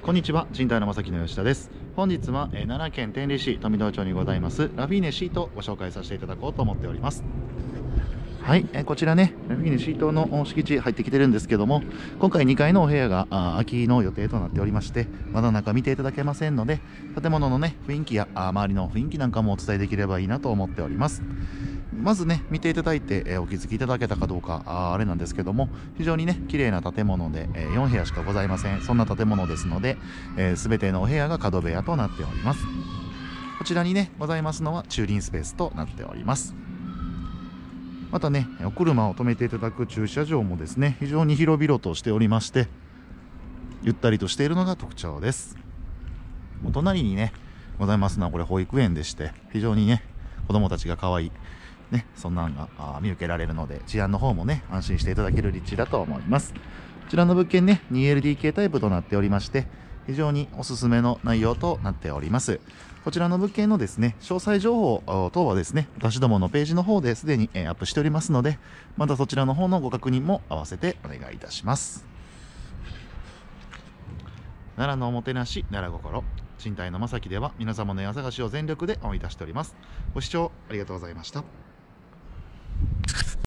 こんにちは、賃貸の正木の吉田です。本日は奈良県天理市富戸町にございますラフィーネシートをご紹介させていただこうと思っております。はい、こちらね、ラフィーネシートの敷地入ってきてるんですけども、今回2階のお部屋が空きの予定となっておりまして、まだ中見ていただけませんので、建物のね、雰囲気や周りの雰囲気なんかもお伝えできればいいなと思っております。まずね、見ていただいて、お気づきいただけたかどうかあれなんですけども、非常にね綺麗な建物で、4部屋しかございません。そんな建物ですので、全てのお部屋が角部屋となっております。こちらにねございますのは駐輪スペースとなっております。またね、お車を止めていただく駐車場もですね、非常に広々としておりまして、ゆったりとしているのが特徴です。お隣にねございますのはこれ保育園でして、非常にね子供たちが可愛いね、そんなんが見受けられるので、治安の方もね安心していただける立地だと思います。こちらの物件ね 2LDK タイプとなっておりまして、非常におすすめの内容となっております。こちらの物件のですね詳細情報等はですね、私どものページの方ですでにアップしておりますので、またそちらの方のご確認も合わせてお願いいたします。奈良のおもてなし、奈良心、賃貸の正木では皆様の家探しを全力で応援いたしております。ご視聴ありがとうございました。